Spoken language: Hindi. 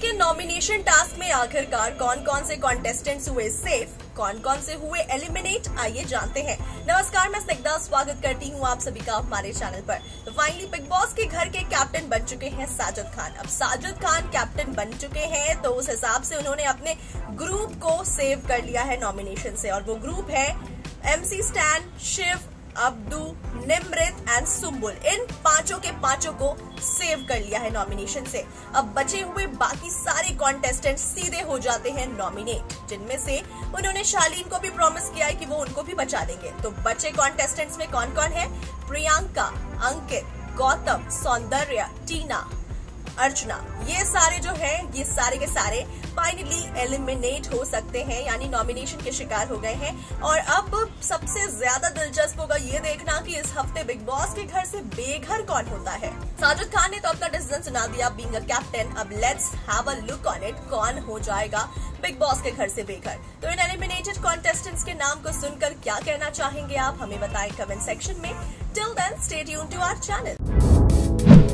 के नॉमिनेशन टास्क में आखिरकार कौन कौन से कॉन्टेस्टेंट्स हुए सेफ, कौन कौन से हुए एलिमिनेट, आइए जानते हैं। नमस्कार, मैं स्निग्धा स्वागत करती हूँ आप सभी का हमारे चैनल पर। तो फाइनली बिग बॉस के घर के कैप्टन बन चुके हैं साजिद खान। अब साजिद खान कैप्टन बन चुके हैं तो उस हिसाब से उन्होंने अपने ग्रुप को सेव कर लिया है नॉमिनेशन से, और वो ग्रुप है MC स्टैन, शिव, अब्दू, निमृत एंड सुम्बुल। इन पांचों के पांचों को सेव कर लिया है नॉमिनेशन से। अब बचे हुए बाकी सारे कॉन्टेस्टेंट सीधे हो जाते हैं नॉमिनेट, जिनमें से उन्होंने शालीन को भी प्रॉमिस किया है कि वो उनको भी बचा लेंगे। तो बचे कॉन्टेस्टेंट्स में कौन कौन है? प्रियंका, अंकित, गौतम, सौंदर्या, टीना, अर्चना, ये सारे जो हैं, ये सारे के सारे फाइनली एलिमिनेट हो सकते हैं, यानी नॉमिनेशन के शिकार हो गए हैं। और अब सबसे ज्यादा दिलचस्प होगा ये देखना कि इस हफ्ते बिग बॉस के घर से बेघर कौन होता है। साजिद खान ने तो अपना डिसीजन सुना दिया बीइंग अ कैप्टन। अब let's have a look on it, कौन हो जाएगा बिग बॉस के घर से बेघर। तो इन एलिमिनेटेड कॉन्टेस्टेंट्स के नाम को सुनकर क्या कहना चाहेंगे आप, हमें बताएं कमेंट सेक्शन में। Till then stay tuned to our channel.